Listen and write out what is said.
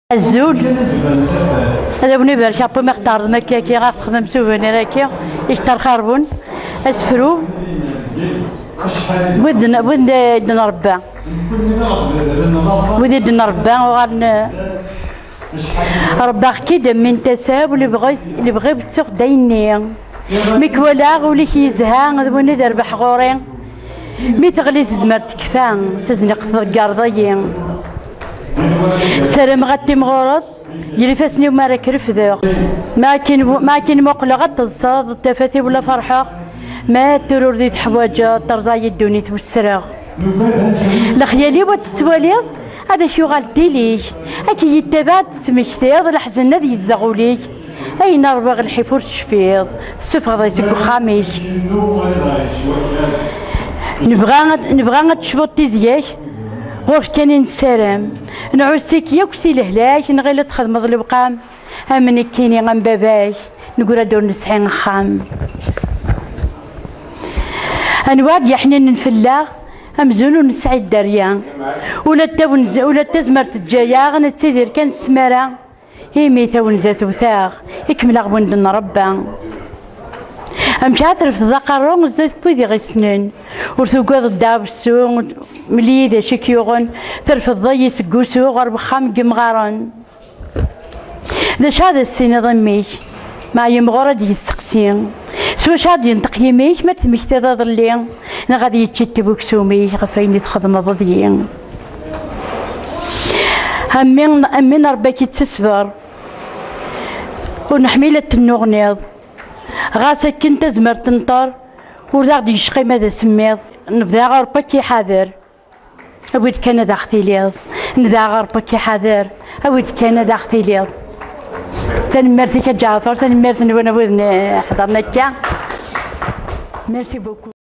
الزول هذا بني برك ابو مختار مكاكي غاف تخدم سوفونير هكا يشتر خربون اسفرو ودن ربا ودن ربا وغن ربا كي من تساب اللي بغى بتسوق دايني مكولا ولي كيزها غدوني دربح غوري مي تغلي تزمر تكفان تزنق ثقار سلام غتي مغورض يلي فاسني وما راك رفدو ما كاين موقله غتصاد تفاثي ولا فرحه ما ترور ديت حوايج طرزاي الدوني والسراغ الخيالي وتتواليض هذا شو غالتي ليك اكي يتبع تمكتيض الحزن هذا يزغوليك اين ربغ الحفور تشفيض السوف غادي يسكو خاميك نبغى تشبط تيزياك غوش كان نسالم نعوسيك ياك سي لهلاك نغير تخدم البقام امني كيني غن باباك نقول دور نسحين خام انواد يا حنين نفلاغ امزون ونسعي الدريا ولا تزمرت الجايا غنتيدير كان السمارة هي ميتا ونزات وثاغ يكمل غبون ربا امشي عترف تذكر زيت بويدي غي سنين ورثوقاض الداب السوق مليدة شكيوغن ترف الضي سقوسو غرب خام قمغارن داش هذا السنة ضميك مع يمغورة دي يستقسين سوا شاد ينطق يميك ما تمشتي ضلي انا غادي يتشتي بوكسوميك غفايني تخدم ضضيين امين رباكي تسفر ونحميلة النغنيض غاسك كنت زمر تنطر وذا غادي يشقي ماذا سميض نبدا غربا كي حاضر اويد كان دا اختي ليض نبدا غربا كي حاضر اويد كان دا اختي ليض تنمرتي كجعفر تنمرتني وانا حضرنا كا ميرسي بوكو.